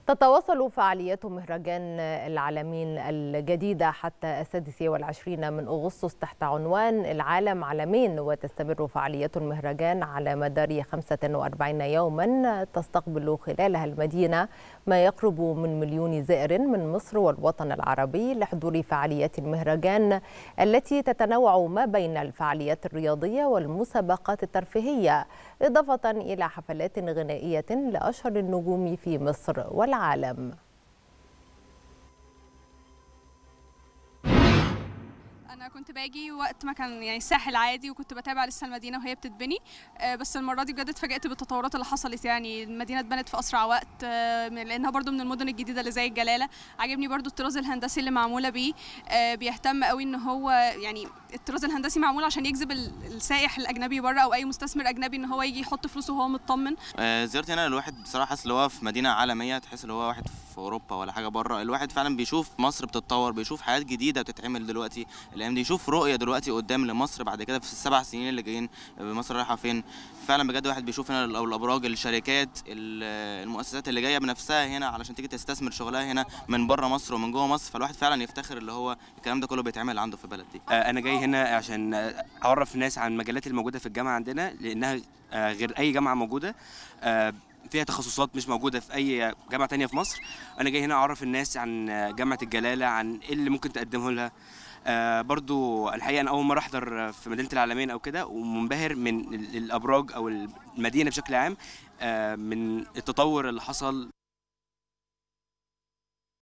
تتواصل فعاليات مهرجان العالمين الجديدة حتى 26 من أغسطس تحت عنوان العالم عالمين، وتستمر فعاليات المهرجان على مدار 45 يوما تستقبل خلالها المدينة ما يقرب من مليون زائر من مصر والوطن العربي لحضور فعاليات المهرجان التي تتنوع ما بين الفعاليات الرياضية والمسابقات الترفيهية، إضافة إلى حفلات غنائية لأشهر النجوم في مصر والعالم. أنا كنت باجي وقت ما كان الساحل عادي، وكنت بتابع لسه المدينة وهي بتتبني. بس المرة دي بجد اتفاجئت بالتطورات اللي حصلت. المدينة اتبنت في أسرع وقت، لأنها برضو من المدن الجديدة اللي زي الجلالة. عجبني برضو الطراز الهندسي اللي معمولة بيه. بيهتم قوي إن هو الطراز الهندسي معمول عشان يجذب السائح الأجنبي بره أو أي مستثمر أجنبي إن هو يجي يحط فلوسه وهو مطمن. زيارتي هنا الواحد بصراحة حاسس إن هو في مدينة عالمية، تحس إن هو واحد في أوروبا ولا حاجة بره. الواحد فعلا بيشوف مصر بتتطور، بيشوف حاجات جديدة بتتعمل دلوقتي الأيام دي، يشوف رؤية دلوقتي قدام لمصر بعد كده في ال7 سنين اللي جايين، مصر رايحة فين. فعلا بجد واحد بيشوف هنا الأبراج، الشركات، المؤسسات اللي جاية بنفسها هنا علشان تيجي تستثمر شغلها هنا من بره مصر ومن جوه مصر. فالواحد فعلا يفتخر اللي هو الكلام ده كله بيتعمل عنده في البلد دي. أنا جاي هنا عشان أعرف الناس عن المجالات الموجودة في الجامعة عندنا، لأنها غير أي جامعة موجودة، فيها تخصصات مش موجودة في أي جامعة تانية في مصر. أنا جاي هنا أعرف الناس عن جامعة الجلالة، عن إيه اللي ممكن تقدمه لها. برضو الحقيقة أنا أول مرة أحضر في مدينة العالمين أو كده، ومنبهر من الأبراج أو المدينة بشكل عام، من التطور اللي حصل.